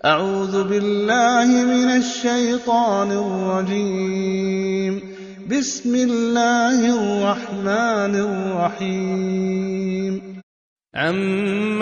أعوذ بالله من الشيطان الرجيم. بسم الله الرحمن الرحيم. عَمَّ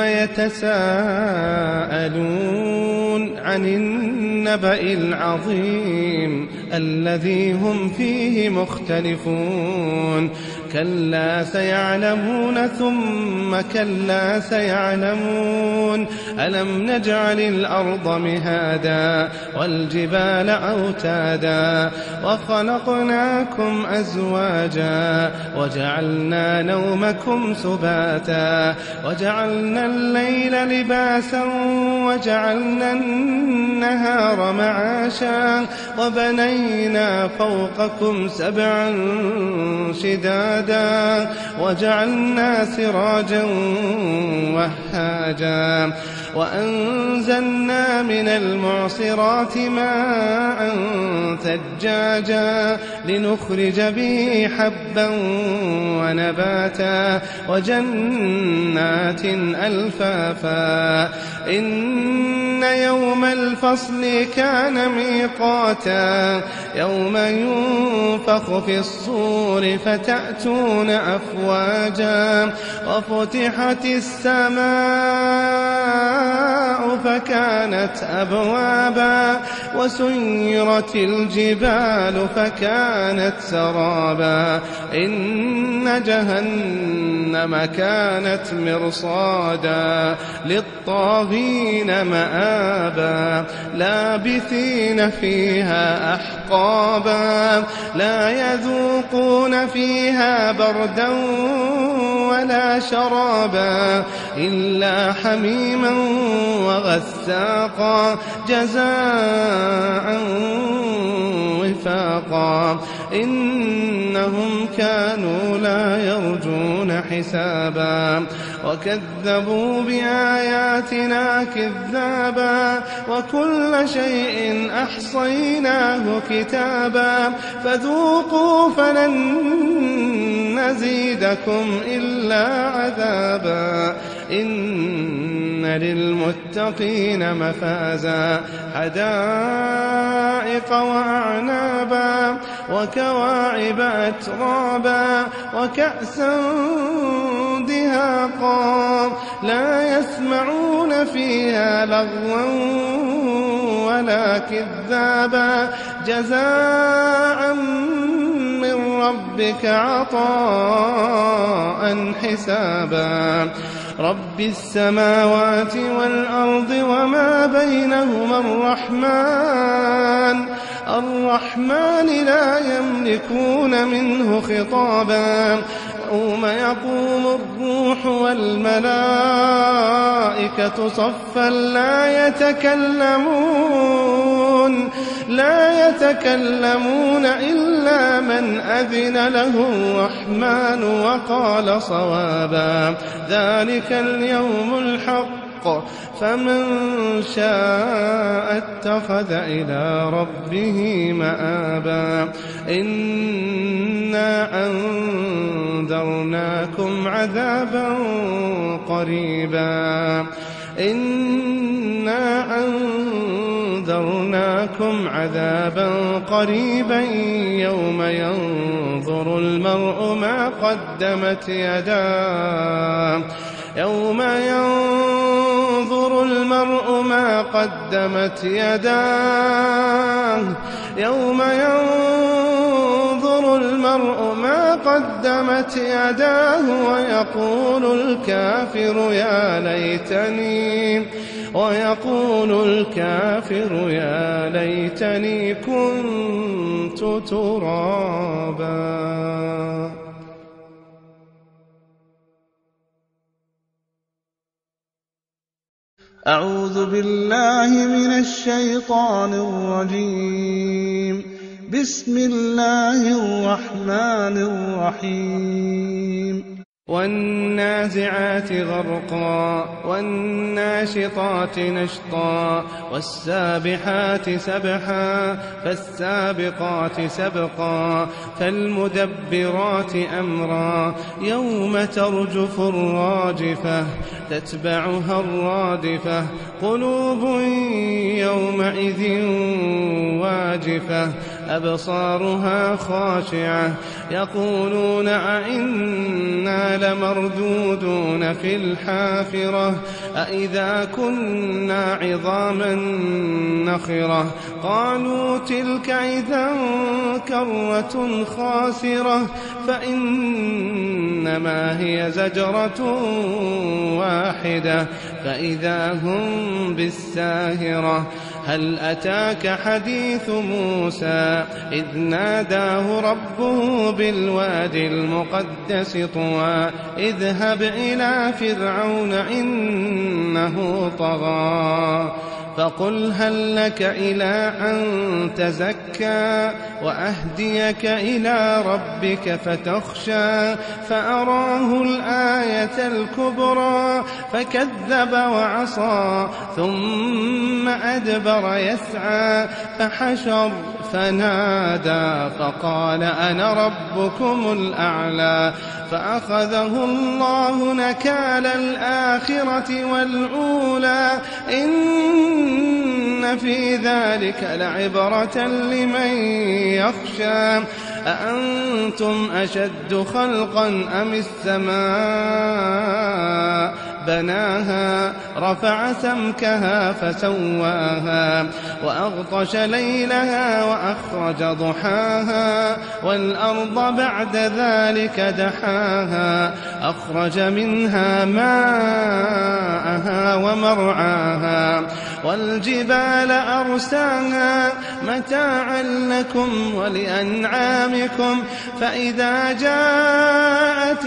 يَتَسَاءَلُونَ عَنِ النَّبَإِ الْعَظِيمِ الَّذِي هُمْ فِيهِ مُخْتَلِفُونَ كَلَّا سَيَعْلَمُونَ ثُمَّ كَلَّا سَيَعْلَمُونَ أَلَمْ نَجْعَلِ الْأَرْضَ مِهَادًا وَالْجِبَالَ أَوْتَادًا وَخَلَقْنَاكُمْ أَزْوَاجًا وَجَعَلْنَا نَوْمَكُمْ سُبَاتًا وَجَعَلْنَا اللَّيْلَ لِبَاسًا وَجَعَلْنَا النَّهَارَ مَعَاشًا وَبَنَيْنَا فَوْقَكُمْ سَبْعًا شِدَادًا وَجَعَلْنَا سِرَاجًا وَهَّاجًا وَأَنزَلْنَا مِنَ الْمُعْصِرَاتِ مَاءً ثَجَّاجًا لِنُخْرِجَ بِهِ حَبًّا وَنَبَاتًا وَجَنَّاتٍ أَلْفَافًا إِنَّ يَوْمَ الْفَصْلِ كَانَ مِيقَاتًا يَوْمَ يُنفَخُ فِي الصُّورِ فَتَأْتُونَ أَفْوَاجًا وَفُتِحَتِ السَّمَاءُ فَكَانَتْ أَبْوَابًا وَسُيِّرَتِ الْجِبَالُ فَكَانَتْ سَرَابًا إِنَّ جَهَنَّمَ كَانَتْ مِرْصَادًا لِلطَّاغِينَ مَآبًا لَابِثِينَ فِيهَا أَحْقَابًا لا يذوقون فيها بردا ولا شرابا إلا حميما وغساقا جزاء وفاقا إنهم كانوا لا يرجون حسابا وكذبوا بآياتنا كذابا وكل شيء أحصيناه كتابا فذوقوا فلن نزيدكم إلا عذابا إن للمتقين مفازا حدائق وأعنابا وكواعب أترابا وكأسا دهاقا لا يسمعون فيها لغوا ولا كذابا جزاء من ربك عطاء حسابا رب السماوات والأرض وما بينهما الرحمن لا يملكون منه خطابا يوم يقوم الروح والملائكة صفا لا يتكلمون إلا من أذن له الرحمن وقال صوابا ذلك اليوم الحق فمن شاء اتخذ إلى ربه مآبا إنا أنذرناكم عذابا قريبا يوم ينظر المرء ما قدمت يداه ويقول الكافر يا ليتني كنت ترابا. أعوذ بالله من الشيطان الرجيم. بسم الله الرحمن الرحيم. والنازعات غرقا والناشطات نشطا والسابحات سبحا فالسابقات سبقا فالمدبرات أمرا يوم ترجف الراجفة تتبعها الرادفة قلوب يومئذ واجفة أبصارها خاشعة يقولون أئنا لمردودون في الحافرة أئذا كنا عظاما نخرة قالوا تلك إذا كرة خاسرة فإنما هي زجرة واحدة فإذا هم بالساهرة هل أتاك حديث موسى إذ ناداه ربه بالوادي المقدس طوى اذهب إلى فرعون إنه طغى فقل هل لك إلى أن تزكى وأهديك إلى ربك فتخشى فأراه الآية الكبرى فكذب وعصى ثم أدبر يسعى فحشر فنادى فقال أنا ربكم الأعلى فأخذه الله نكال الآخرة والأولى إن في ذلك لعبرة لمن يخشى أأنتم أشد خلقا أم السماء بناها رفع سمكها فسواها وأغطش ليلها وأخرج ضحاها والأرض بعد ذلك دحاها أخرج منها ماءها ومرعاها والجبال أرساها متاعا لكم ولأنعامكم فإذا جاءت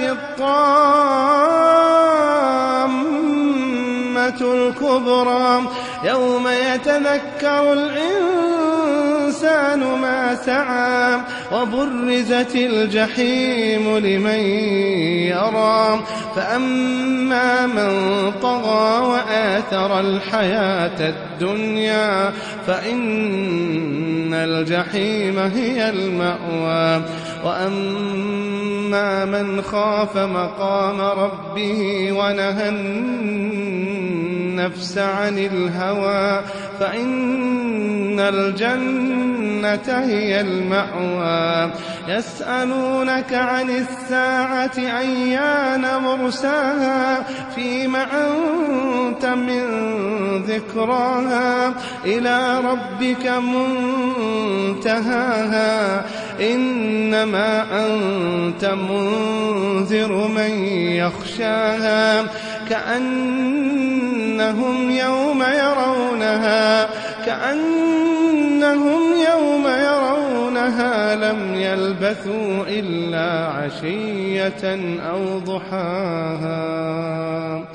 الطامة الكبرى يوم يتذكر الإنسان ما سعى وبرزت الجحيم لمن يرى فأما من طغى وآثر الحياة الدنيا فإن الجحيم هي المأوى وأما من خاف مقام ربه ونهى النفس عن الهوى فإن الجنة هي المأوى يسألونك عن الساعة أيان مرساها فيم أنت من ذكراها إلى ربك منتهاها إنما أنت منذر من يخشاها كأنهم يوم يرونها لم يلبثوا إلا عشية أو ضحاها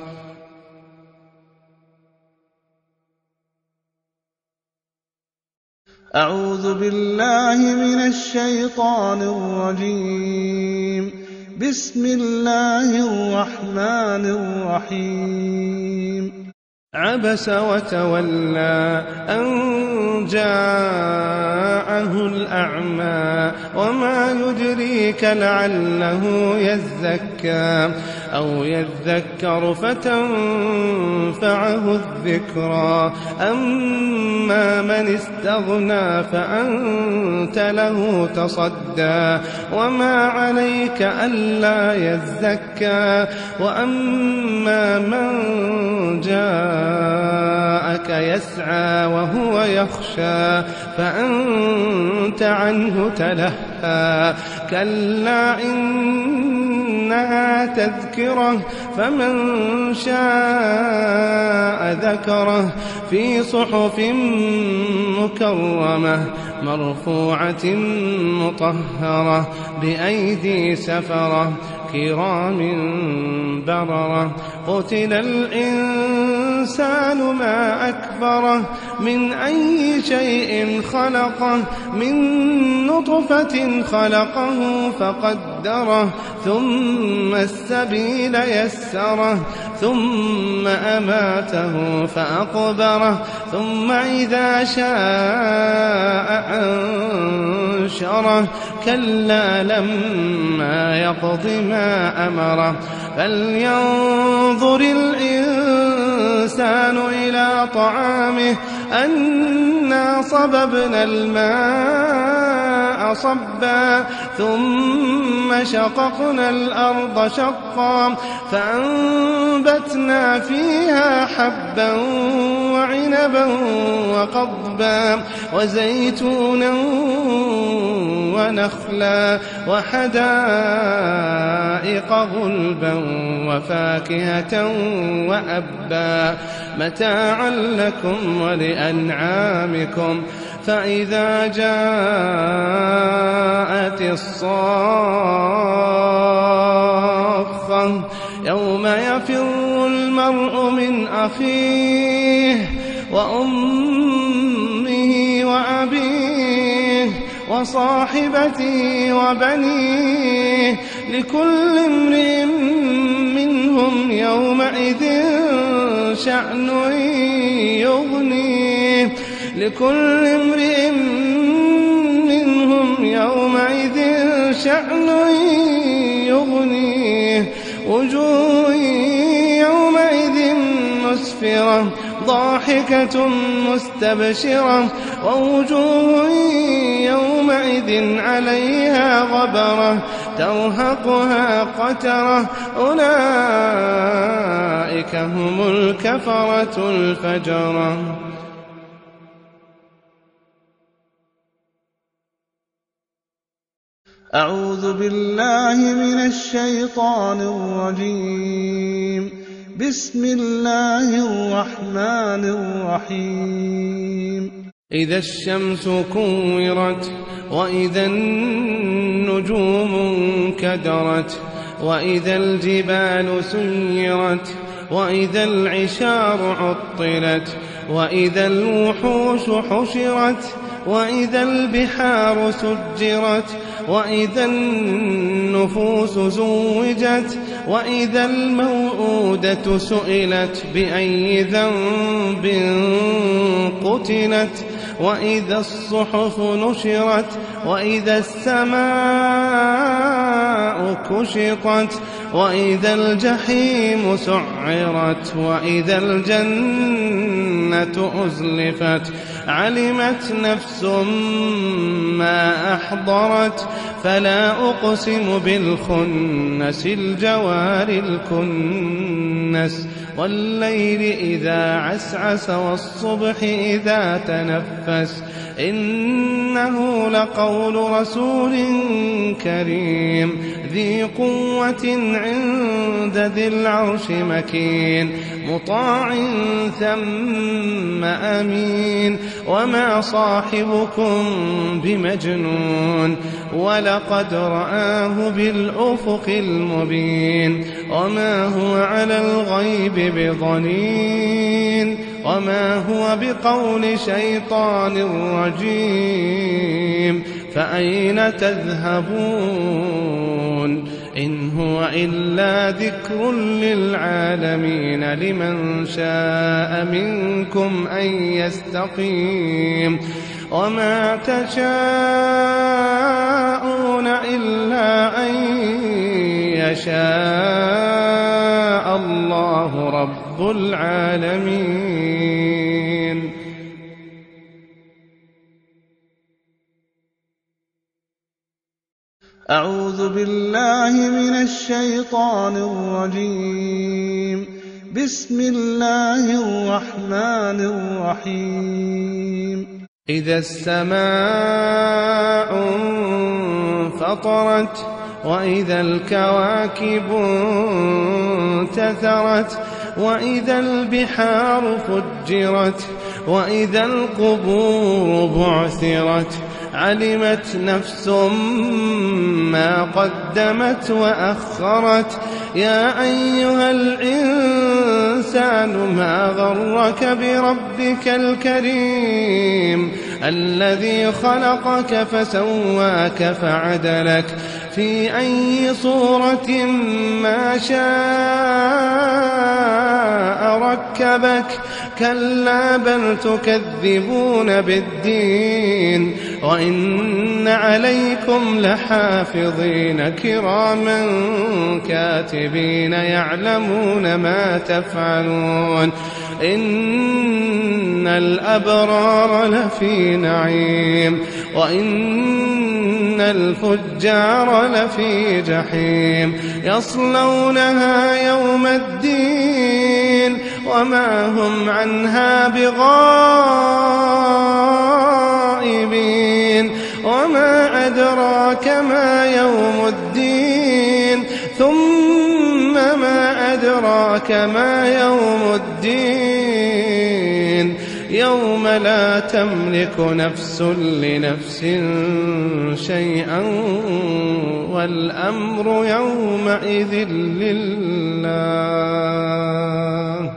أعوذ بالله من الشيطان الرجيم بسم الله الرحمن الرحيم عبس وتولى أن جاءه الأعمى وما يدريك لعله يزكى أو يذكر فتنفعه الذكرى أما من استغنى فأنت له تصدى وما عليك ألا يزكى وأما من جاءك يسعى وهو يخشى فأنت عنه تلهى كلا إنها تذكرة فمن شاء ذكره في صحف مكرمة مرفوعة مطهرة بأيدي سفرة كرام بررة قتل الإنسان الإنسان ما أكفره من أي شيء خلقه من نطفة خلقه فقدره ثم السبيل يسره ثم أماته فأقبره ثم إذا شاء أنشره كلا لما يقض ما أمره فلينظر الإنسان إلى طعامه أنا صببنا الماء صبا ثم شققنا الأرض شقا فأنبتنا فيها حبا وعنبا وقضبا وزيتونا ونخلا وحدائق غلبا وفاكهة وأبا متاعا لكم ولأنعامكم فإذا جاءت الصاخة يوم يفر المرء من أخيه وأمه وأبيه وصاحبته وبنيه لكل امرئ منهم يومئذ شأن يغنيه لكل امرئ منهم يومئذ شأن يغنيه وجوه يومئذ مسفرة ضاحكة مستبشرة ووجوه يومئذ عليها غبرة ترهقها قترة أولئك هم الكفرة الفجرة. أعوذ بالله من الشيطان الرجيم. بسم الله الرحمن الرحيم. إذا الشمس كورت وإذا النجوم انكدرت وإذا الجبال سيرت وإذا العشار عطلت وإذا الوحوش حشرت وإذا البحار سجرت وإذا النفوس زوجت وإذا الموءودة سئلت بأي ذنب قتلت وإذا الصحف نشرت وإذا السماء كشطت وإذا الجحيم سعرت وإذا الجنة أزلفت علمت نفس ما أحضرت فلا أقسم بالخنس الجوار الكنس والليل إذا عسعس والصبح إذا تنفس إنه لقول رسول كريم ذي قوة عند ذي العرش مكين مطاع ثم أمين وما صاحبكم بمجنون ولقد رآه بالأفق المبين وما هو على الغيب بضنين وما هو بقول شيطان رجيم فأين تذهبون إن هو إلا ذكر للعالمين لمن شاء منكم أن يستقيم وما تشاءون إلا أن يشاء الله رب العالمين. أعوذ بالله من الشيطان الرجيم. بسم الله الرحمن الرحيم. إذا السماء انفطرت وإذا الكواكب انتثرت وإذا البحار فجرت وإذا القبور بعثرت علمت نفس ما قدمت وأخرت يا أيها الإنسان الإنسان ما غرك بربك الكريم الذي خلقك فسواك فعدلك في أي صورة ما شاء ركبك كلا بل تكذبون بالدين وإن عليكم لحافظين كراما كاتبين يعلمون ما تفعلون إن الأبرار لفي نعيم وإن الفجار لفي جحيم يصلونها يوم الدين وما هم عنها بغائبين وما أدراك ما يوم الدين ثم ما أدراك ما يوم الدين يوم لا تملك نفس لنفس شيئا والأمر يومئذ لله.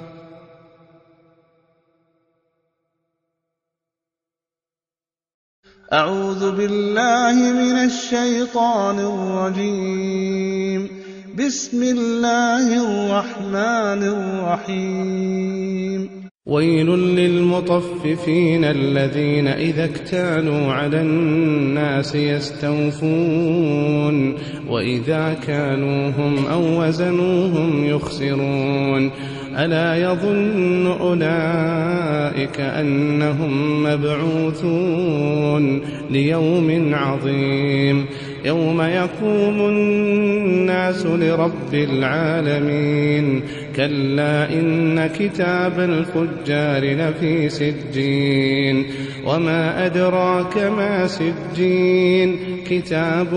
أعوذ بالله من الشيطان الرجيم. بسم الله الرحمن الرحيم. ويل للمطففين الذين إذا اكتالوا على الناس يستوفون وإذا كانوهم أو وزنوهم يخسرون ألا يظن أولئك أنهم مبعوثون ليوم عظيم يوم يقوم الناس لرب العالمين كلا إن كتاب الفجار لفي سجين وما أدراك ما سجين كتاب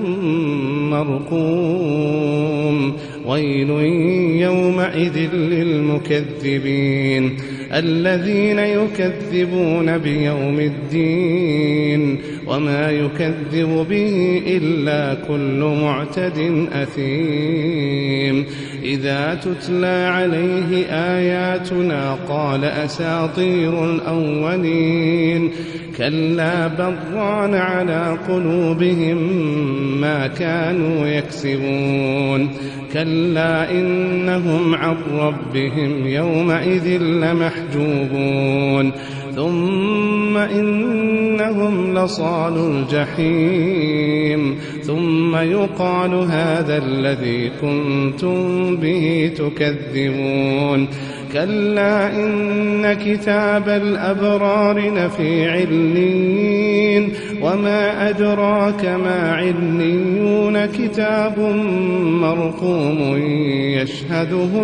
مرقوم ويل يومئذ للمكذبين الذين يكذبون بيوم الدين وما يكذب به إلا كل معتد أثيم إذا تتلى عليه آياتنا قال أساطير الأولين كلا بل ران على قلوبهم ما كانوا يكسبون كلا إنهم عن ربهم يومئذ لمحجوبون ثم إنهم لصالو الجحيم ثم يقال هذا الذي كنتم به تكذبون كلا إن كتاب الأبرار لفي عليين وما أدراك ما عليون كتاب مرقوم يشهده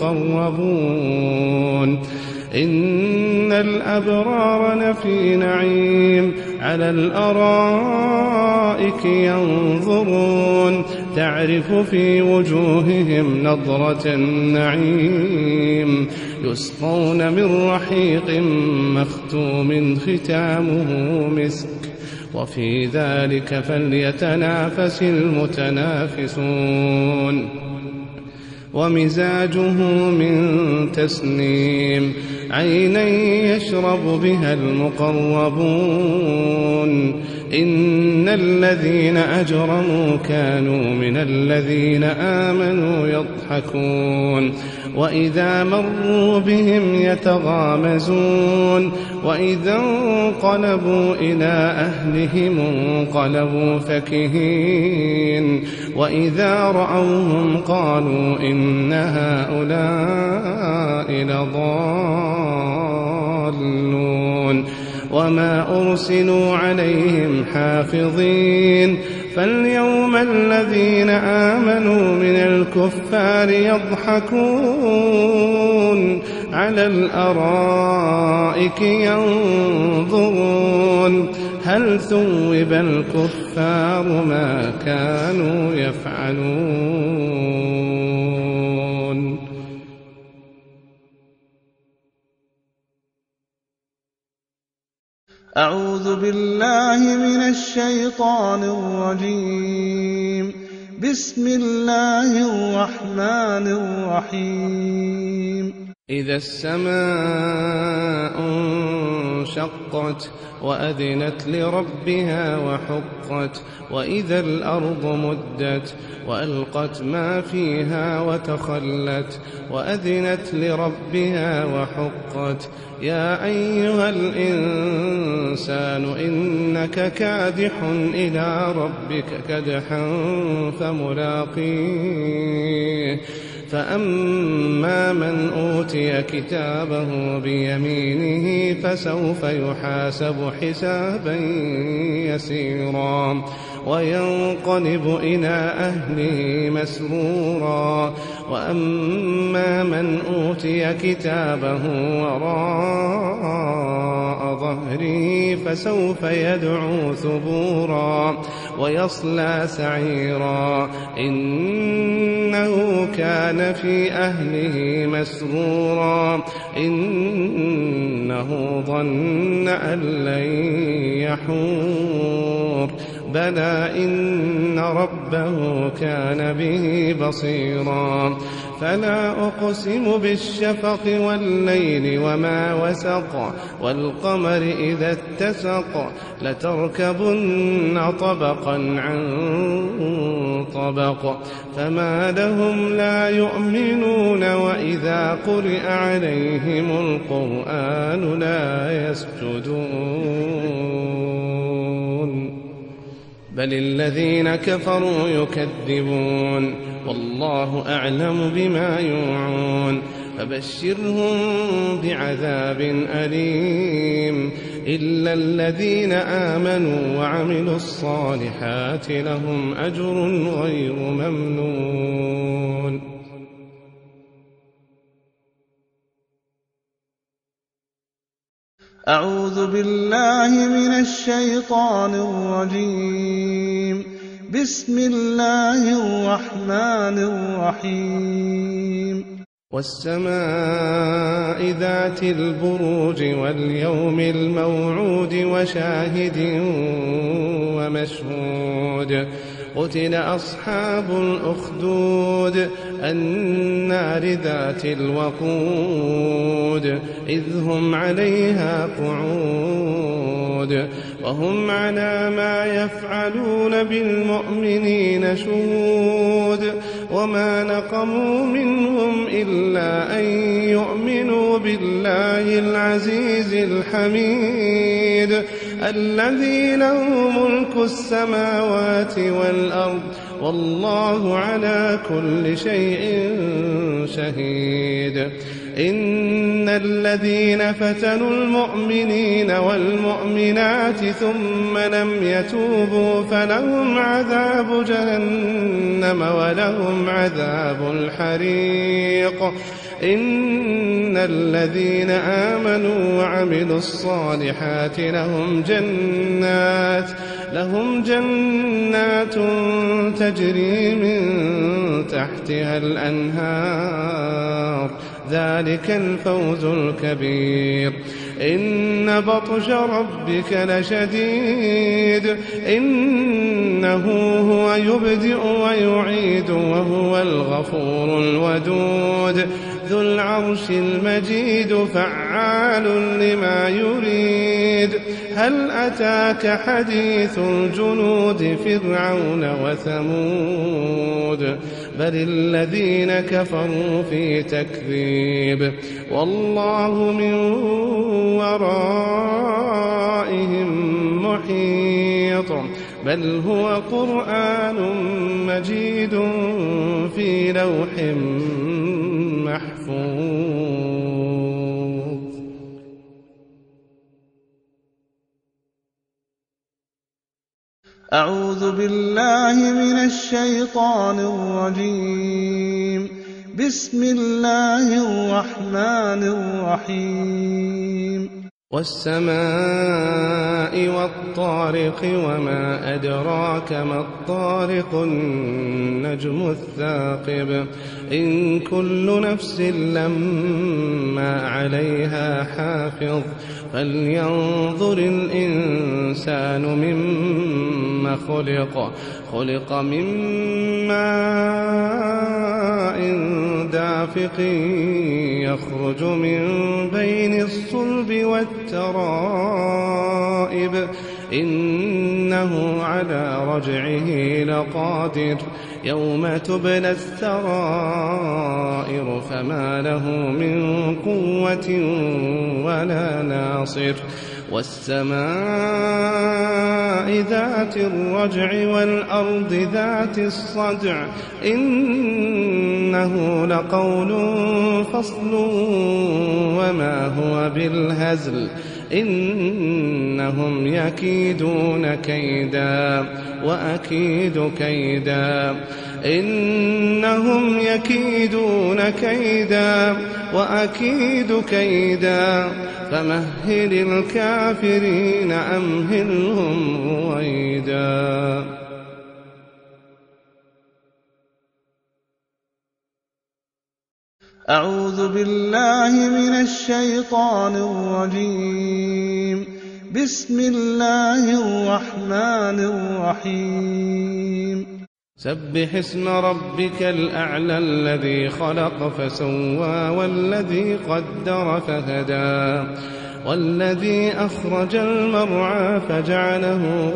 المقربون إن الأبرار لفي نعيم على الأرائك ينظرون تعرف في وجوههم نضرة النعيم يسقون من رحيق مختوم ختامه مسك وفي ذلك فليتنافس المتنافسون ومزاجه من تسنيم عينا يشرب بها المقربون إن الذين أجرموا كانوا من الذين آمنوا يضحكون وإذا مروا بهم يتغامزون وإذا انقلبوا إلى أهلهم انقلبوا فكهين وإذا رأوهم قالوا إن هؤلاء لضالون وما أرسلوا عليهم حافظين فاليوم الذين آمنوا من الكفار يضحكون على الأرائك ينظرون هل ثوب الكفار ما كانوا يفعلون. أعوذ بالله من الشيطان الرجيم. بسم الله الرحمن الرحيم إذا السماء انشقت وأذنت لربها وحقت وإذا الأرض مدت وألقت ما فيها وتخلت وأذنت لربها وحقت يا أيها الإنسان إنك كادح إلى ربك كدحا فملاقيه فأما من أوتي كتابه بيمينه فسوف يحاسب حسابا يسيرا وينقلب إلى أهله مسرورا وأما من أوتي كتابه وراء ظهره فسوف يدعو ثبورا ويصلى سعيرا إنه كان في أهله مسرورا إنه ظن أن لن يحور بلى إن ربه كان به بصيرا فلا أقسم بالشفق والليل وما وسق والقمر إذا اتسق لتركبن طبقا عن طبق فما لهم لا يؤمنون وإذا قرئ عليهم القرآن لا يسجدون بل الذين كفروا يكذبون والله أعلم بما يوعون فبشرهم بعذاب أليم إلا الذين آمنوا وعملوا الصالحات لهم أجر غير ممنون. أعوذ بالله من الشيطان الرجيم. بسم الله الرحمن الرحيم. والسماء ذات البروج واليوم الموعود وشاهد ومشهود قتل أصحاب الأخدود النار ذات الوقود إذ هم عليها قعود وهم على ما يفعلون بالمؤمنين شهود وما نقموا منهم إلا أن يؤمنوا بالله العزيز الحميد الذي له ملك السماوات والأرض والله على كل شيء شهيد. إن الذين فتنوا المؤمنين والمؤمنات ثم لم يتوبوا فلهم عذاب جهنم ولهم عذاب الحريق. إن الذين آمنوا وعملوا الصالحات لهم جنات تجري من تحتها الأنهار ذلك الفوز الكبير. إن بطش ربك لشديد إنه هو يبدئ ويعيد وهو الغفور الودود ذو العرش المجيد فعال لما يريد. هل أتاك حديث الجنود فرعون وثمود بل الذين كفروا في تكذيب والله من ورائهم محيط بل هو قرآن مجيد في لوح محفوظ. أعوذ بالله من الشيطان الرجيم. بسم الله الرحمن الرحيم. والسماء والطارق وما أدراك ما الطارق النجم الثاقب إن كل نفس لما عليها حافظ فلينظر الإنسان مما خلق من ماء دافق يخرج من بين الصلب والترائب إنه على رجعه لقادر يوم تبلى السرائر فما له من قوة ولا ناصر والسماء ذات الرجع والأرض ذات الصدع إنه لقول فصل وما هو بالهزل إنهم يكيدون كيدا وأكيد كيدا إنهم يكيدون كيدا وأكيد كيدا فمهل الكافرين أمهلهم رويدا أعوذ بالله من الشيطان الرجيم بسم الله الرحمن الرحيم سبح اسم ربك الأعلى الذي خلق فسوى والذي قدر فهدى والذي أخرج المرعى فجعله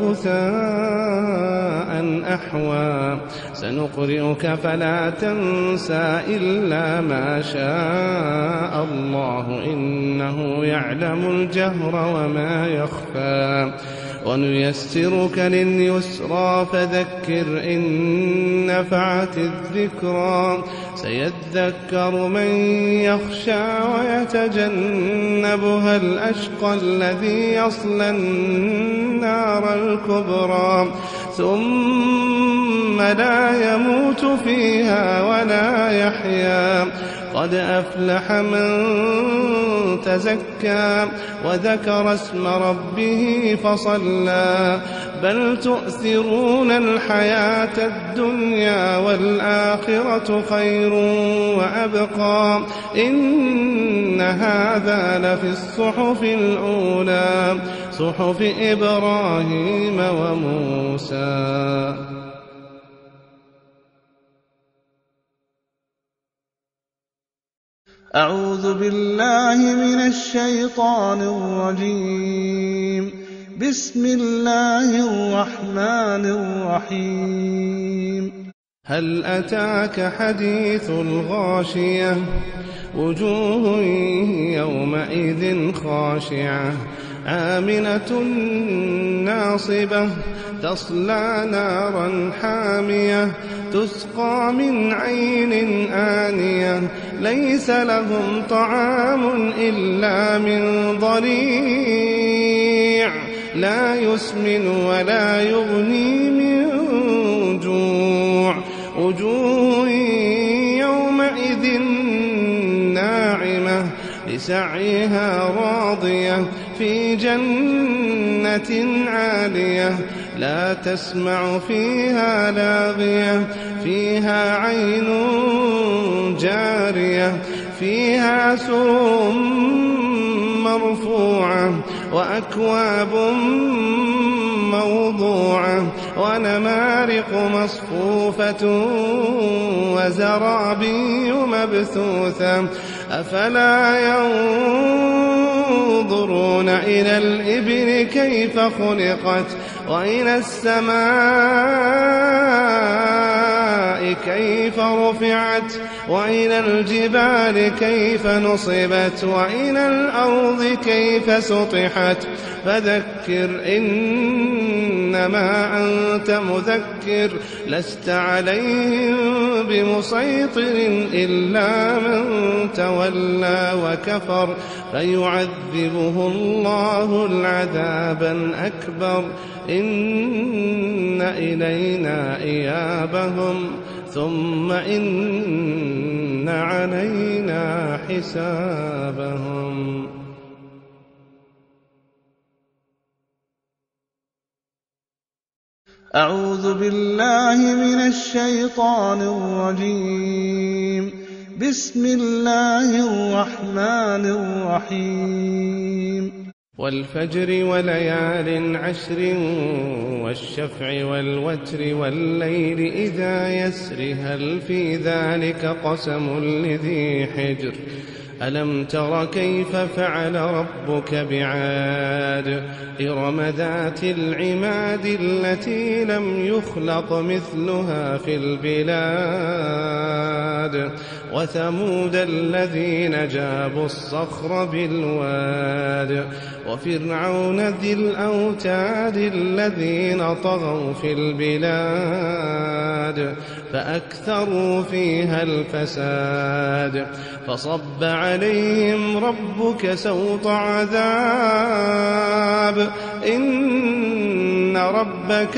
غثاء أحوى سنقرئك فلا تنسى إلا ما شاء الله إنه يعلم الجهر وما يخفى ونيسرك لليسرى فذكر إن نفعت الذكرى سيذكر من يخشى ويتجنبها الأشقى الذي يصلى النار الكبرى ثم لا يموت فيها ولا يحيا قد أفلح من تزكى وذكر اسم ربه فصلى بل تؤثرون الحياة الدنيا والآخرة خير وأبقى إن هذا لفي الصحف الأولى صحف إبراهيم وموسى أعوذ بالله من الشيطان الرجيم بسم الله الرحمن الرحيم هل أتاك حديث الغاشية وجوه يومئذ خاشعة عاملة ناصبة تصلى نارا حامية تسقى من عين آنية ليس لهم طعام إلا من ضريع لا يسمن ولا يغني من جوع وجوه يومئذ ناعمة لسعيها راضية في جنة عالية لا تسمع فيها لاغية فيها عين جارية فيها سرر مرفوعة وأكواب موضوعة ونمارق مصفوفة وزرابي مبثوثة أفلا ينظرون إلى الإبل كيف خلقت وإلى السماء كيف رفعت وإلى الجبال كيف نصبت وإلى الأرض كيف سطحت فذكر إنما أنت مذكر لست عليهم بمسيطر إلا من تولى وكفر فيعذبه الله العذاب الأكبر إن إلينا إيابهم ثم إن علينا حسابهم أعوذ بالله من الشيطان الرجيم. بسم الله الرحمن الرحيم. والفجر وليال عشر والشفع والوتر والليل إذا يسر هل في ذلك قسم لذي حجر ألم تر كيف فعل ربك بعاد إرم ذات العماد التي لم يخلق مثلها في البلاد وثمود الذين جابوا الصخر بالواد وفرعون ذي الأوتاد الذين طغوا في البلاد فأكثروا فيها الفساد فصب عليهم ربك سوط عذاب إن ربك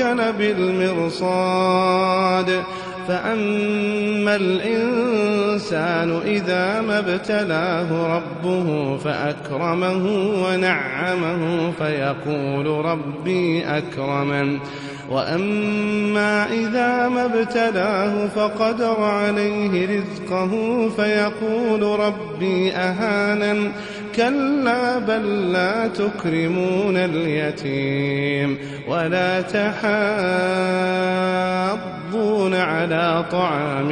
لبالمرصاد فأما الإنسان إذا ما ابتلاه ربه فأكرمه ونعمه فيقول ربي أكرمن وأما إذا ما ابتلاه فقدر عليه رزقه فيقول ربي أهانن كلا بل لا تكرمون اليتيم ولا تحاضون على طعام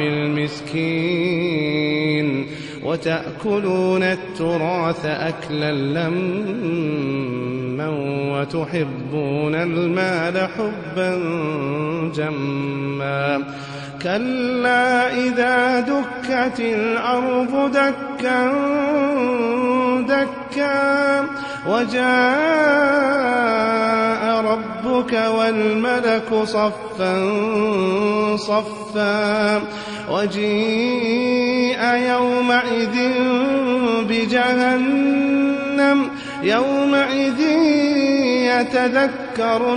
المسكين وتأكلون التراث أكلا لما وتحبون المال حبا جما كلا إذا دكت الأرض دكا دكا وجاء ربك والملك صفا صفا وجيء يومئذ بجهنم يومئذ يتذكر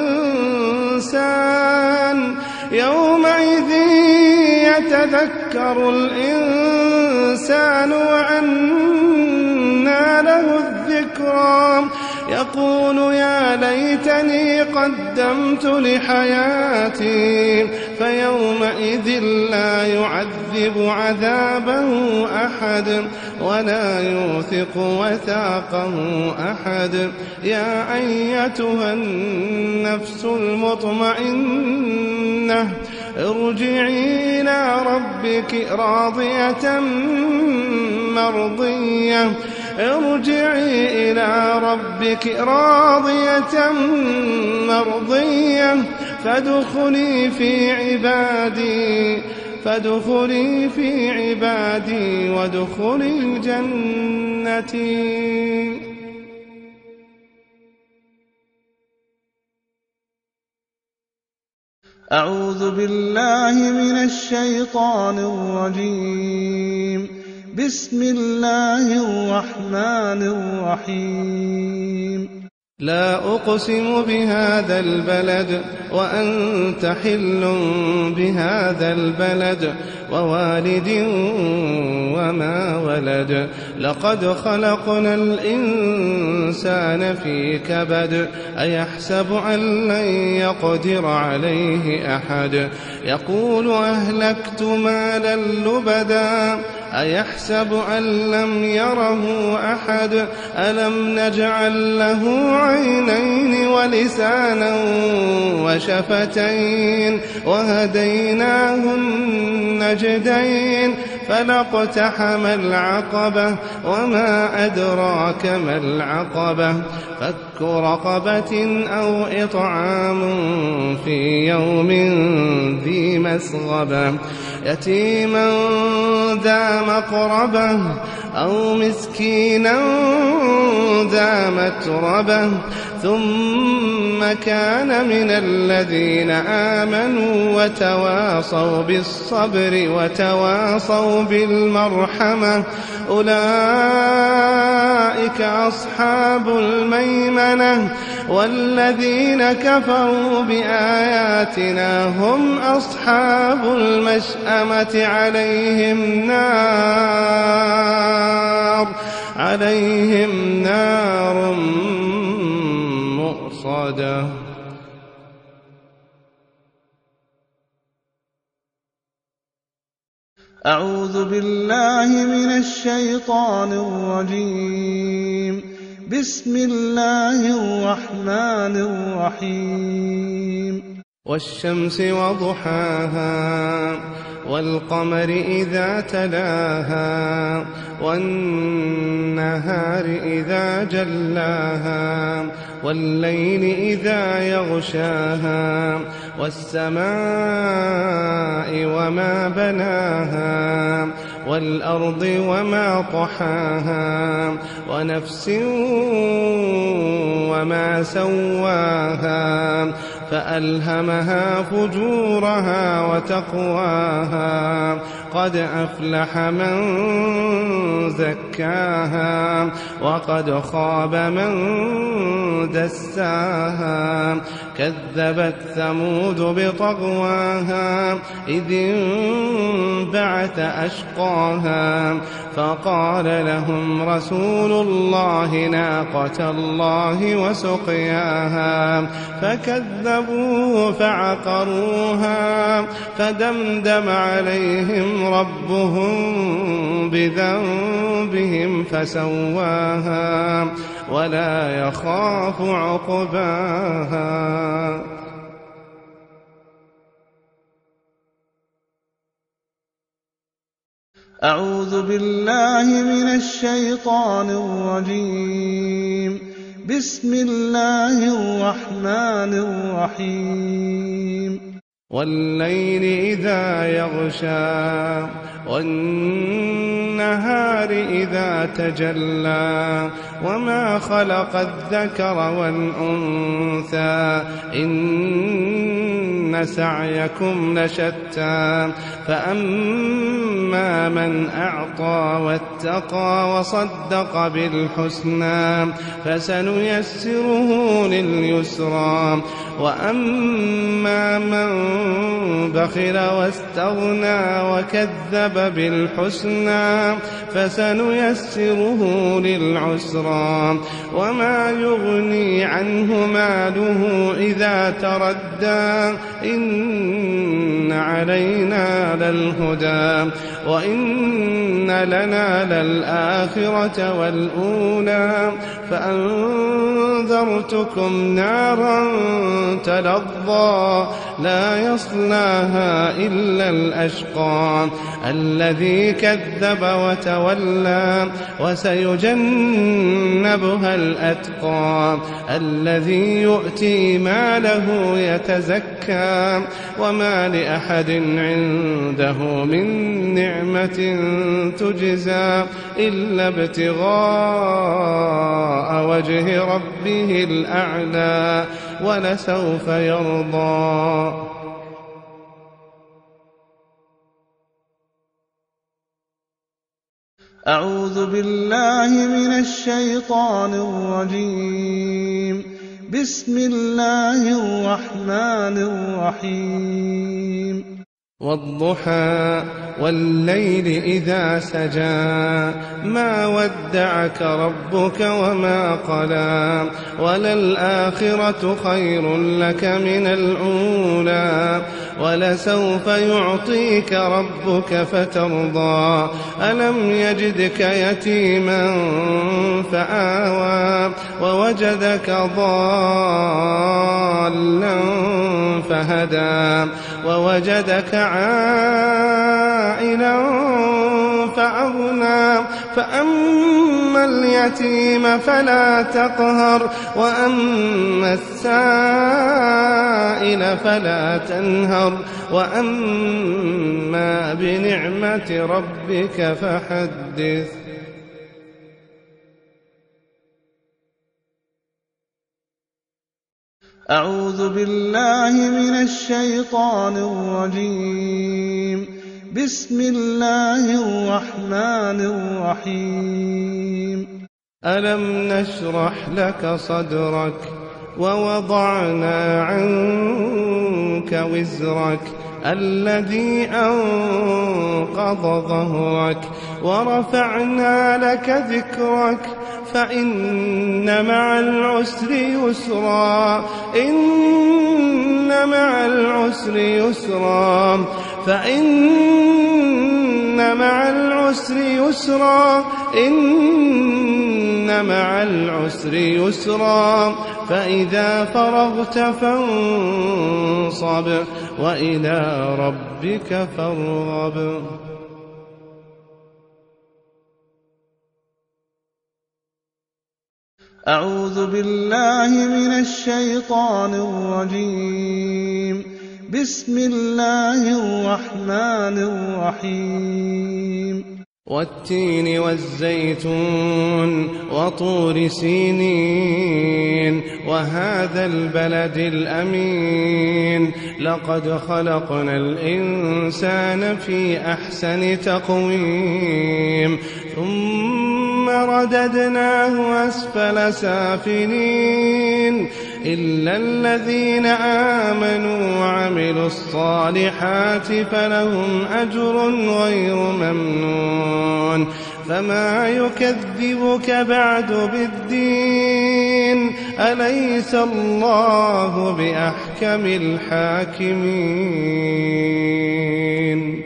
الإنسان وأنى له الذكرى يقول يا ليتني قدمت لحياتي فيومئذ لا يعذب عذابه أحد ولا يوثق وثاقه أحد يا أيتها النفس المطمئنة ارجعي إلى ربك راضية مرضية فادخلي في عبادي وادخلي جنتي. أعوذ بالله من الشيطان الرجيم. بسم الله الرحمن الرحيم. لا أقسم بهذا البلد وأنت حل بهذا البلد ووالد وما ولد لقد خلقنا الإنسان في كبد أيحسب أن لن يقدر عليه أحد يقول أهلكت مالا لبدا أيحسب أن لم يره أحد ألم نجعل له عينين ولسانا وشفتين وهديناه النجدين فلاقتحم العقبة وما أدراك ما العقبة فك رقبة أو إطعام في يوم ذي مسغبة يتيما ذا مقربة أو مسكينا ذا متربة ثم كان من الذين آمنوا وتواصوا بالصبر وتواصوا بالمرحمة أولئك أصحاب الميمنة والذين كفروا بآياتنا هم أصحاب المشأمة عليهم نار مؤصدة. أعوذ بالله من الشيطان الرجيم. بسم الله الرحمن الرحيم. والشمس وضحاها والقمر إذا تلاها والنهار إذا جلاها والليل إذا يغشاها والسماء وما بناها والأرض وما طحاها ونفس وما سواها فألهمها فجورها وتقواها قد أفلح من زكاها وقد خاب من دساها كذبت ثمود بطغواها إذ انبعث أشقاها فقال لهم رسول الله ناقة الله وسقياها فكذبوه فعقروها فدمدم عليهم ربهم بذنبهم فسواها ولا يخاف عقباها. أعوذ بالله من الشيطان الرجيم. بسم الله الرحمن الرحيم. والليل إذا يغشى والنهار إذا تجلى وما خلق الذكر والأنثى إن سعيكم لشتى فأما من أعطى واتقى وصدق بالحسنى فسنيسره لليسرى وأما من بخل واستغنى وكذب بالحسنى فسنيسره للعسرى وما يغني عنه ماله إذا تردى إن علينا للهدى وإن لنا للآخرة والأولى فأنذرتكم نارا تلظى لا يصلاها إلا الأشقى الذي كذب وتولى وسيجنبها الأتقى الذي يؤتي ماله يتزكى وما لأحد عنده من نعمة تجزى إلا ابتغاء وجه ربه الأعلى ولسوف يرضى. أعوذ بالله من الشيطان الرجيم. بسم الله الرحمن الرحيم. والضحى والليل إذا سجى ما ودعك ربك وما قلى وللآخرة خير لك من الأولى ولسوف يعطيك ربك فترضى ألم يجدك يتيما فآوى ووجدك ضالا فهدى ووجدك عائلا فأغنى فأما اليتيم فلا تقهر وأما السائل فلا تنهر وأما بنعمة ربك فحدث. أعوذ بالله من الشيطان الرجيم. بسم الله الرحمن الرحيم. ألم نشرح لك صدرك ووضعنا عنك وزرك الذي أنقض ظهرك ورفعنا لك ذكرك فإن مع العسر يسرا إن مع العسر يسرا فإن إن مع العسر يسرا إن مع العسر يسرا فإذا فرغت فانصب وإلى ربك فارغب. أعوذ بالله من الشيطان الرجيم. بسم الله الرحمن الرحيم. والتين والزيتون وطور سينين وهذا البلد الأمين لقد خلقنا الإنسان في أحسن تقويم ثم رددناه أسفل سافلين إلا الذين آمنوا وعملوا الصالحات فلهم أجر غير ممنون. فما يكذبك بعد بالدين أليس الله بأحكم الحاكمين.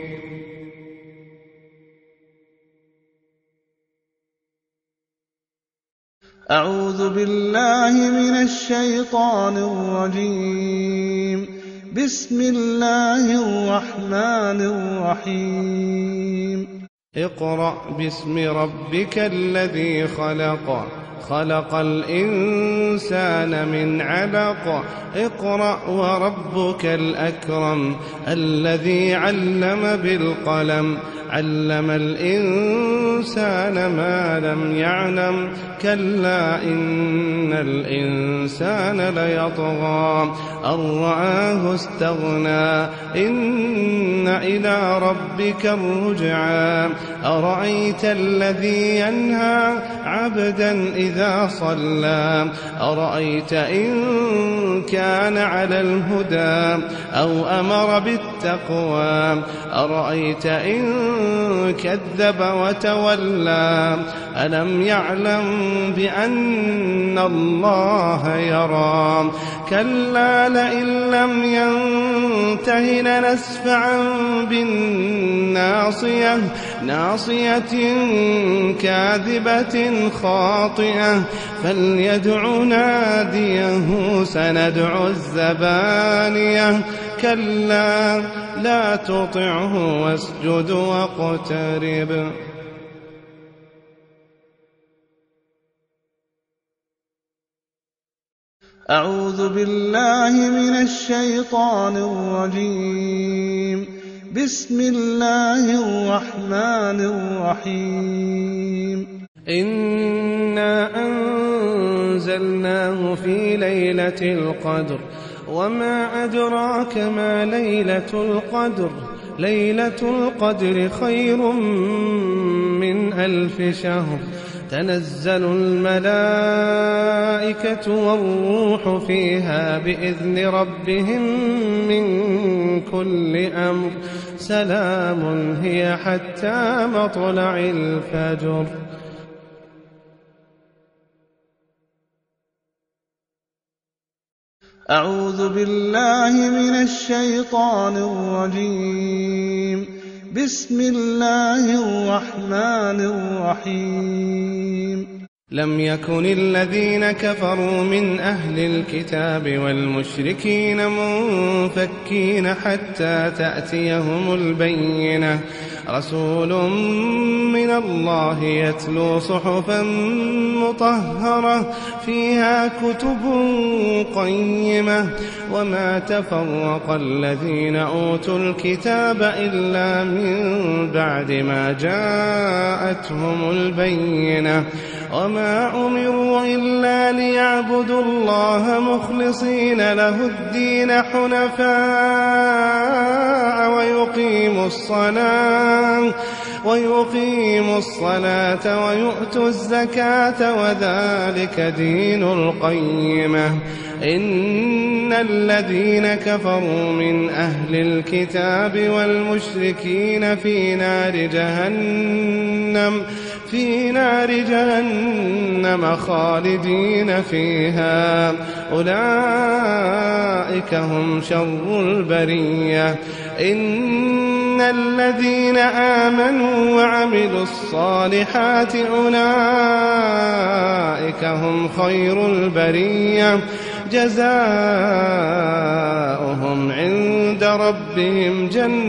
أعوذ بالله من الشيطان الرجيم. بسم الله الرحمن الرحيم. اقرأ باسم ربك الذي خلق خلق الإنسان من علق اقرأ وربك الأكرم الذي علم بالقلم علم الإنسان ما لم يعلم كلا إن الإنسان ليطغى أن رآه استغنى إن إلى ربك الرجعى أرأيت الذي ينهى عبدا إذا صلى أرأيت إن كان على الهدى أو أمر بالتقوى أرأيت إن كذب وتولى ألم يعلم بأن الله يرى كلا لئن لم ينته لنسفعا بالناصية ناصية كاذبة خاطئة فليدع ناديه سندع الزبانية كلا لا تطعه واسجد واقترب. أعوذ بالله من الشيطان الرجيم. بسم الله الرحمن الرحيم. إنا أنزلناه في ليلة القدر وما أدراك ما ليلة القدر ليلة القدر خير من 1000 شهر تنزل الملائكة والروح فيها بإذن ربهم من كل أمر سلام هي حتى مطلع الفجر. أعوذ بالله من الشيطان الرجيم. بسم الله الرحمن الرحيم. لم يكن الذين كفروا من أهل الكتاب والمشركين منفكين حتى تأتيهم البينة رسول من الله يتلو صحفا مطهرة فيها كتب قيمة وما تفرق الذين أوتوا الكتاب إلا من بعد ما جاءتهم البينة وما أمروا إلا ليعبدوا الله مخلصين له الدين حنفاء ويقيموا الصلاة ويؤتوا الزكاة وذلك دين القيمة. إن الذين كفروا من أهل الكتاب والمشركين في نار جهنم خالدين فيها أولئك هم شر البرية. إن الذين آمنوا وعملوا الصالحات أولئك هم خير البرية جزاؤهم عند ربهم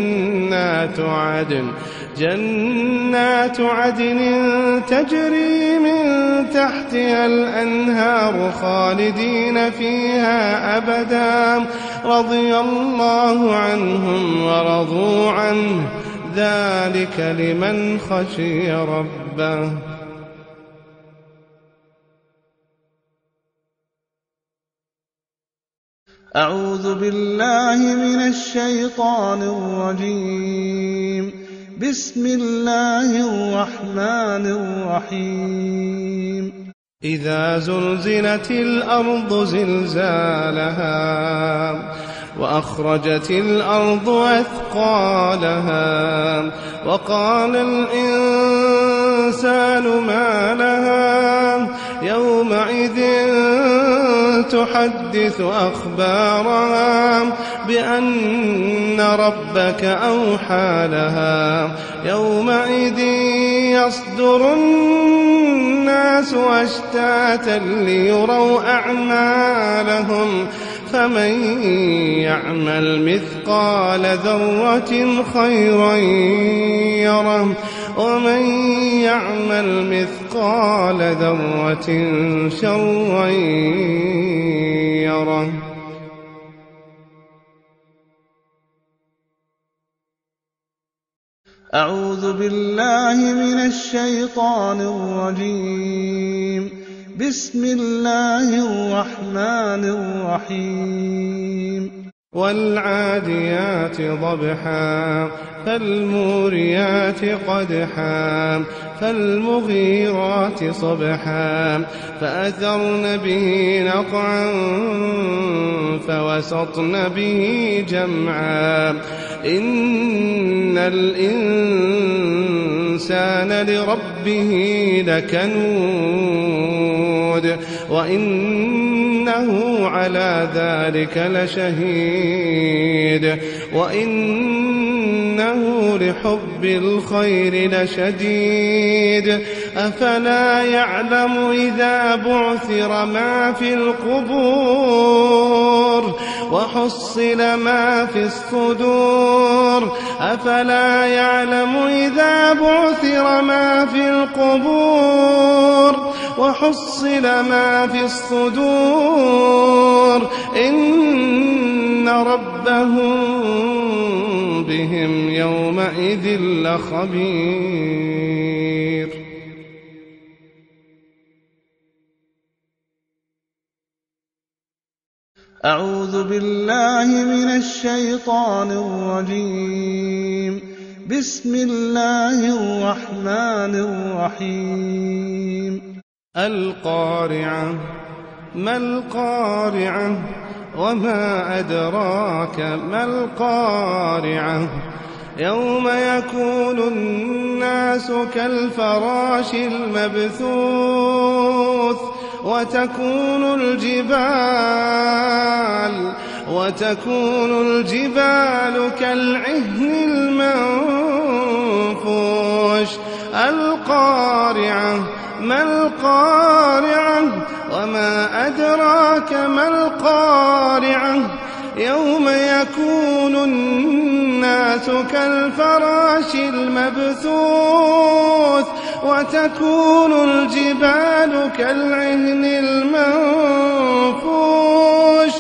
جنات عدن تجري من تحتها الأنهار خالدين فيها أبدا رضي الله عنهم ورضوا عنه ذلك لمن خشي ربه. أعوذ بالله من الشيطان الرجيم. بسم الله الرحمن الرحيم. إذا زلزلت الأرض زلزالها وأخرجت الأرض أثقالها وقال الإنسان ما لها يومئذ تحدث أخبارها بأن ربك أوحى لها يومئذ يصدر الناس أشتاتا ليروا أعمالهم فمن يعمل مثقال ذرة خيرا يره ومن يعمل مثقال ذرة شرا يره. أعوذ بالله من الشيطان الرجيم. بسم الله الرحمن الرحيم. والعاديات ضبحا فالموريات قدحا فالمغيرات صبحا فأثرن به نقعا فوسطن به جمعا إن الإنسان لربه لكنود وإنه على ذلك لشهيد وإنه لحب الخير لشديد أفلا يعلم إذا بعثر ما في القبور وحصل ما في الصدور أفلا يعلم إذا بعثر ما في القبور وحصل ما في الصدور إن ربهم بهم يومئذ لخبير. أعوذ بالله من الشيطان الرجيم. بسم الله الرحمن الرحيم. القارعة ما القارعة وما أدراك ما القارعة يوم يكون الناس كالفراش المبثوث وتكون الجبال كالعهن المنفوش. القارعة ما القارعة وما أدراك ما القارعة يوم يكون الناس كالفراش المبثوث وتكون الجبال كالعهن المنفوش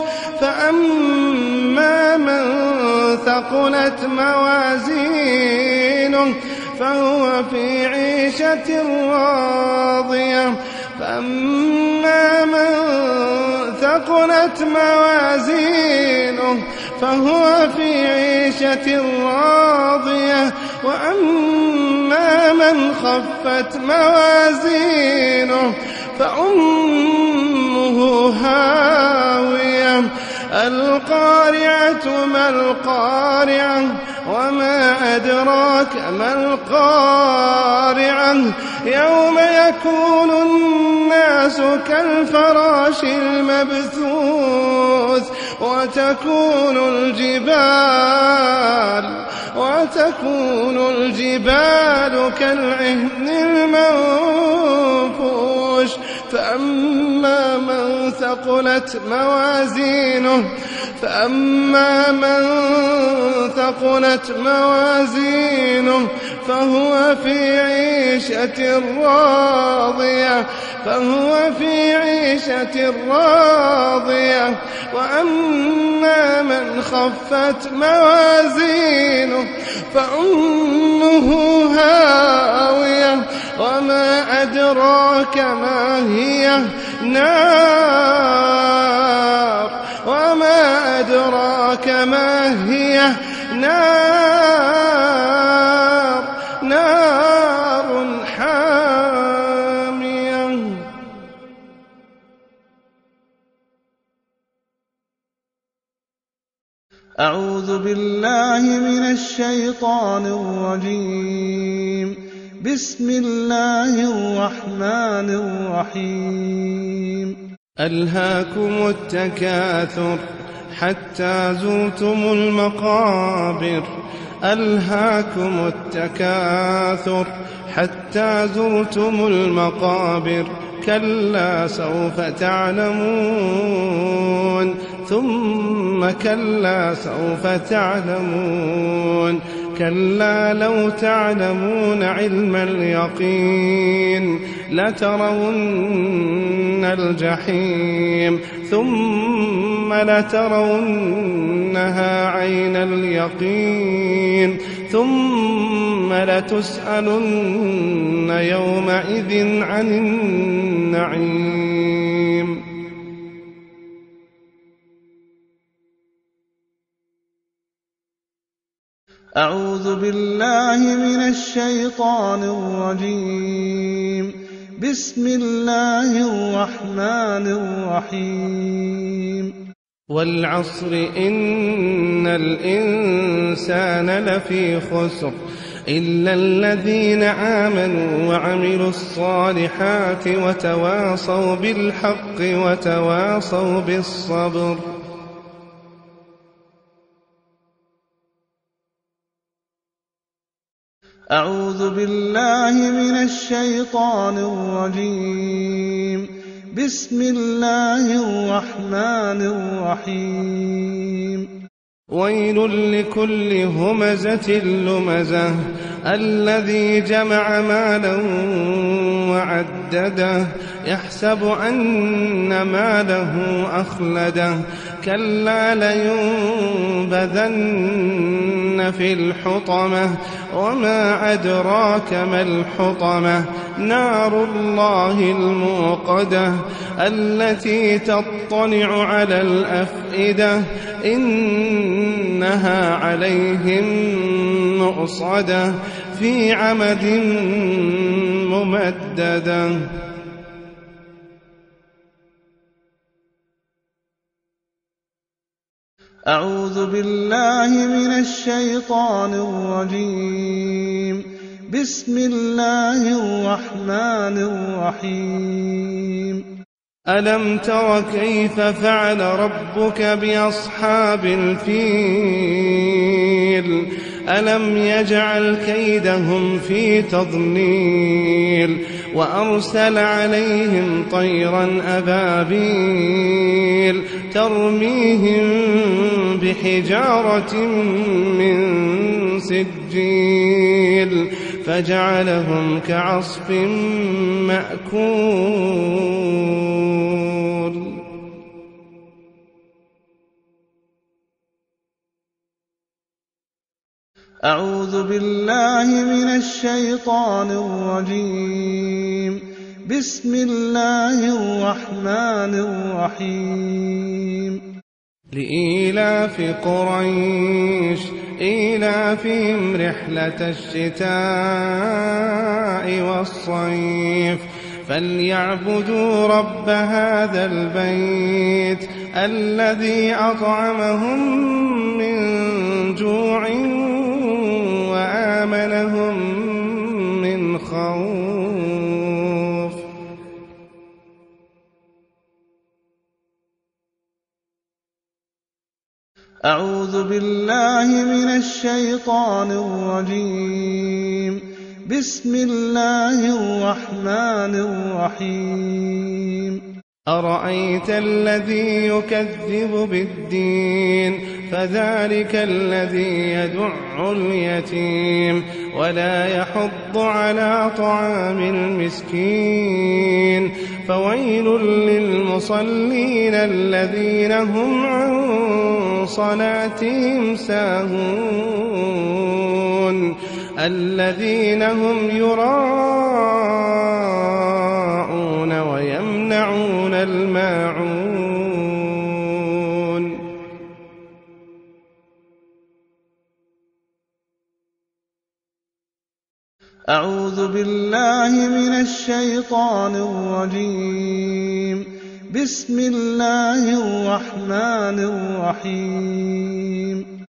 فأما من ثقلت موازينه فهو في عيشة راضية فأما من ثقلت موازينه فهو في عيشة راضية وأما من خفت موازينه فأمه هاوية. القارعة ما القارعة وما أدراك ما القارعة يوم يكون الناس كالفراش المبثوث وتكون الجبال كالعهن المنفوش فأما من ثقلت موازينه فهو في عيشة راضية وأما من خفت موازينه فأمه هاوية وما أدراك ما هي نار حامية. أعوذ بالله من الشيطان الرجيم. بسم الله الرحمن الرحيم. ألهاكم التكاثر حتى زرتم المقابر كلا سوف تعلمون ثم كلا سوف تعلمون كلا لو تعلمون علم اليقين لترون الجحيم ثم لترونها عين اليقين ثم لتسألن يومئذ عن النعيم. أعوذ بالله من الشيطان الرجيم. بسم الله الرحمن الرحيم. والعصر إن الإنسان لفي خسر إلا الذين آمنوا وعملوا الصالحات وتواصوا بالحق وتواصوا بالصبر. أعوذ بالله من الشيطان الرجيم. بسم الله الرحمن الرحيم. ويل لكل همزة لمزة الذي جمع مالا وعدده يحسب أن ماله أخلده كلا لينبذن في الحطمة وما أدراك ما الحطمة نار الله الموقدة التي تطلع على الأفئدة إنها عليهم مؤصدة في عمد ممددة. أعوذ بالله من الشيطان الرجيم. بسم الله الرحمن الرحيم. ألم تر كيف فعل ربك بأصحاب الفيل ألم يجعل كيدهم في تضليل وأرسل عليهم طيرا أبابيل ترميهم بحجارة من سجيل فجعلهم كعصف مأكول. أعوذ بالله من الشيطان الرجيم. بسم الله الرحمن الرحيم. لإيلاف قريش إيلافهم رحلة الشتاء والصيف فليعبدوا رب هذا البيت الذي أطعمهم من جوع وآمنهم من خوف. أعوذ بالله من الشيطان الرجيم. بسم الله الرحمن الرحيم. أرأيت الذي يكذب بالدين فذلك الذي يدع اليتيم ولا يحض على طعام المسكين فويل للمصلين الذين هم عن صلاتهم ساهون الذين هم يراءون ويمنعون الماعون. أعوذ بالله من الشيطان الرجيم. بسم الله الرحمن الرحيم.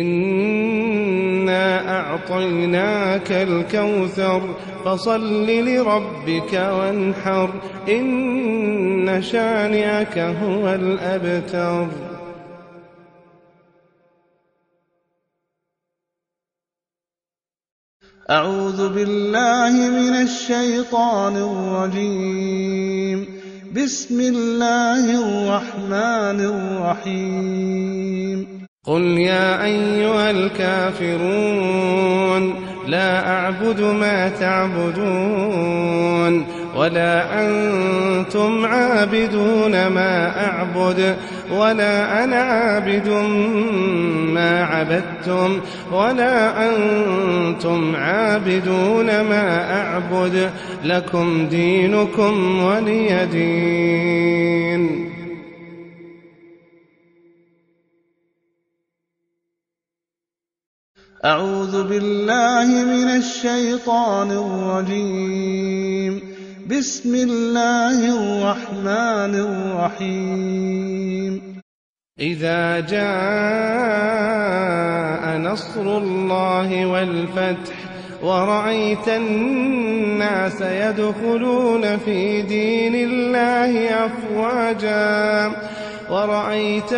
إنا أعطيناك الكوثر فصل لربك وانحر إن شانئك هو الأبتر. أعوذ بالله من الشيطان الرجيم. بسم الله الرحمن الرحيم. قل يا أيها الكافرون لا أعبد ما تعبدون ولا أنتم عابدون ما أعبد ولا أنا عابد ما عبدتم ولا أنتم عابدون ما أعبد لكم دينكم ولي دين. أعوذ بالله من الشيطان الرجيم. بسم الله الرحمن الرحيم. إذا جاء نصر الله والفتح ورأيت الناس يدخلون في دين الله أفواجا ورأيت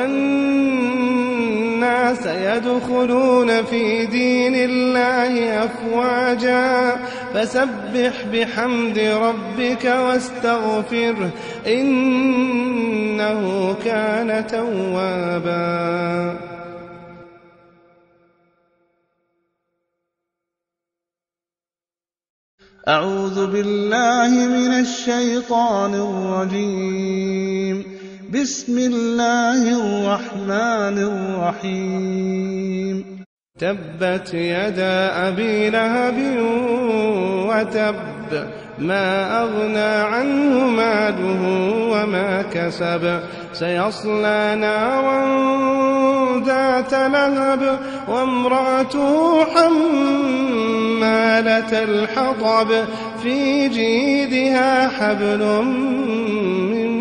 الناس يدخلون في دين الله أفواجا فسبح بحمد ربك واستغفره إنه كان توابا. أعوذ بالله من الشيطان الرجيم. بسم الله الرحمن الرحيم. تبت يدا أبي لهب وتب ما أغنى عنه ماله وما كسب سيصلى نارا ذات لهب وامرأته حمالة الحطب في جيدها حبل من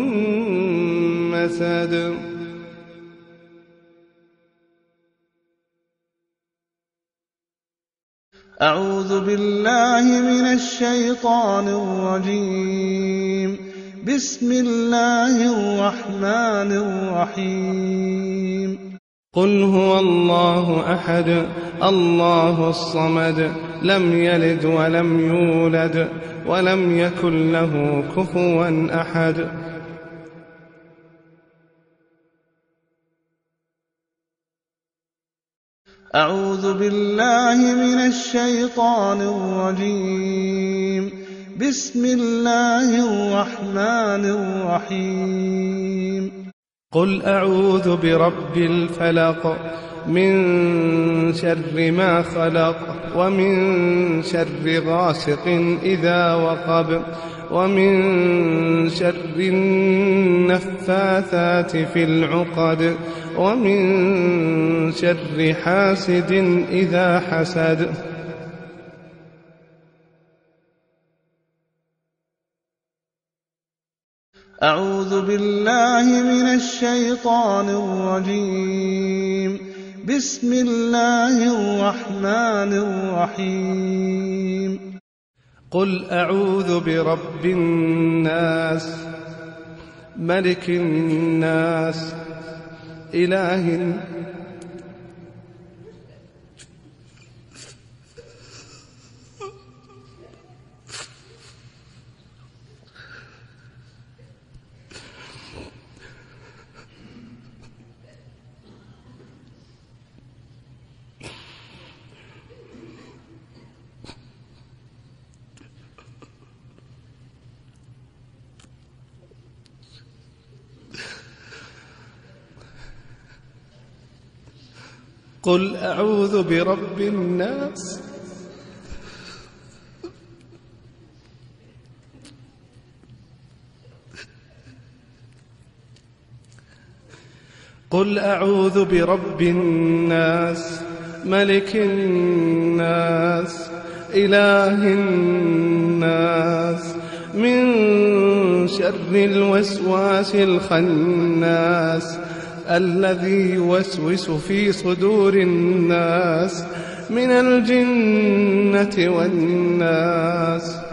مسد. أعوذ بالله من الشيطان الرجيم. بسم الله الرحمن الرحيم. قل هو الله أحد الله الصمد لم يلد ولم يولد ولم يكن له كفوا أحد. أعوذ بالله من الشيطان الرجيم. بسم الله الرحمن الرحيم. قل أعوذ برب الفلق من شر ما خلق ومن شر غاسق إذا وقب ومن شر النفاثات في العقد ومن شر حاسد إذا حسد. أعوذ بالله من الشيطان الرجيم. بسم الله الرحمن الرحيم. قل أعوذ برب الناس ملك الناس قل أعوذ برب الناس قل أعوذ برب الناس ملك الناس إله الناس من شر الوسواس الخناس الذي يوسوس في صدور الناس من الجنة والناس.